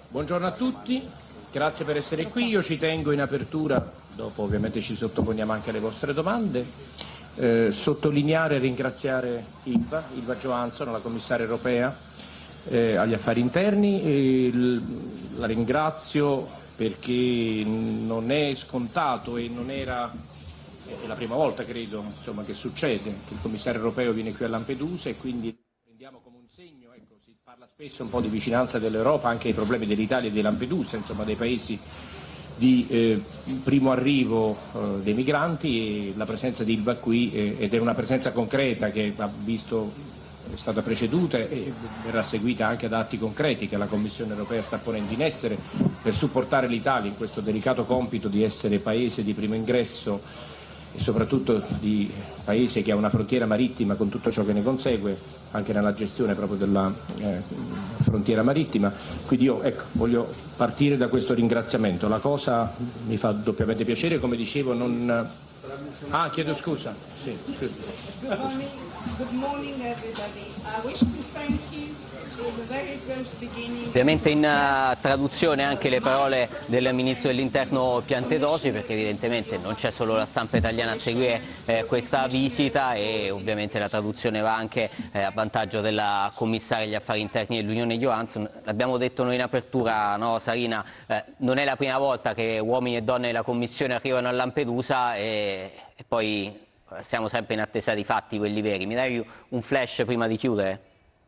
Buongiorno a tutti, grazie per essere qui. Io ci tengo in apertura, dopo ovviamente ci sottoponiamo anche alle vostre domande, sottolineare e ringraziare Ylva Johansson, la commissaria europea agli affari interni. La ringrazio perché non è scontato e non era, è la prima volta credo insomma, che succede che il commissario europeo viene qui a Lampedusa e quindi prendiamo come un segno, ecco, si parla spesso un po' di vicinanza dell'Europa anche ai problemi dell'Italia e di Lampedusa, insomma dei paesi di primo arrivo dei migranti, e la presenza di Ylva qui ed è una presenza concreta che ha visto è stata preceduta e verrà seguita anche da atti concreti che la Commissione europea sta ponendo in essere per supportare l'Italia in questo delicato compito di essere paese di primo ingresso e soprattutto di paese che ha una frontiera marittima con tutto ciò che ne consegue, anche nella gestione proprio della frontiera marittima. Quindi io voglio partire da questo ringraziamento. La cosa mi fa doppiamente piacere, come dicevo, non... Ah, chiedo scusa. Sì, scusa. Good morning everybody. I wish to thank you for the very first beginning. Ovviamente in traduzione anche le parole del Ministro dell'Interno Piantedosi, perché evidentemente non c'è solo la stampa italiana a seguire questa visita e ovviamente la traduzione va anche a vantaggio della commissaria agli affari interni dell'Unione Johansson. L'abbiamo detto noi in apertura, no Sarina, non è la prima volta che uomini e donne della Commissione arrivano a Lampedusa e poi siamo sempre in attesa di fatti, quelli veri. Mi dai un flash prima di chiudere?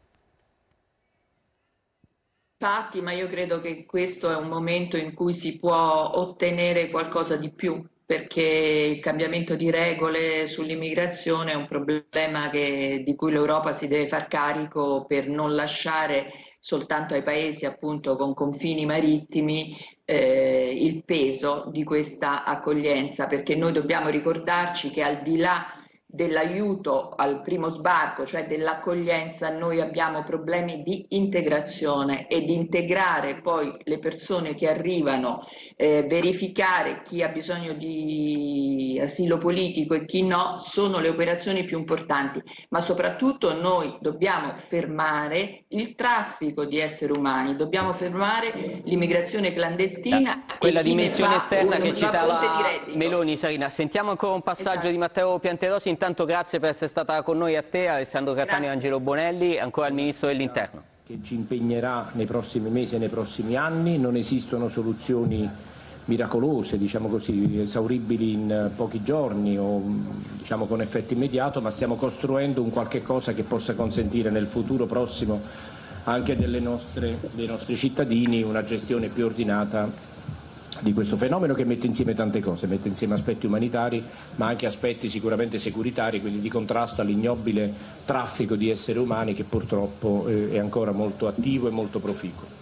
Infatti, ma io credo che questo è un momento in cui si può ottenere qualcosa di più, perché il cambiamento di regole sull'immigrazione è un problema di cui l'Europa si deve far carico per non lasciare soltanto ai paesi appunto con confini marittimi il peso di questa accoglienza, perché noi dobbiamo ricordarci che al di là dell'aiuto al primo sbarco, cioè dell'accoglienza, noi abbiamo problemi di integrazione e di integrare poi le persone che arrivano, verificare chi ha bisogno di asilo politico e chi no, sono le operazioni più importanti, ma soprattutto noi dobbiamo fermare il traffico di esseri umani, dobbiamo fermare l'immigrazione clandestina. Quella dimensione esterna che citava Meloni. Sarina, sentiamo ancora un passaggio di Matteo Piantedosi. Intanto grazie per essere stata con noi, a te, Alessandro Cattaneo e Angelo Bonelli, ancora al Ministro dell'Interno. Che ci impegnerà nei prossimi mesi e nei prossimi anni. Non esistono soluzioni miracolose, diciamo così, esauribili in pochi giorni o diciamo con effetto immediato, ma stiamo costruendo un qualche cosa che possa consentire nel futuro prossimo anche dei nostri cittadini una gestione più ordinata di questo fenomeno, che mette insieme tante cose, mette insieme aspetti umanitari ma anche aspetti sicuramente securitari, quindi di contrasto all'ignobile traffico di esseri umani che purtroppo è ancora molto attivo e molto proficuo.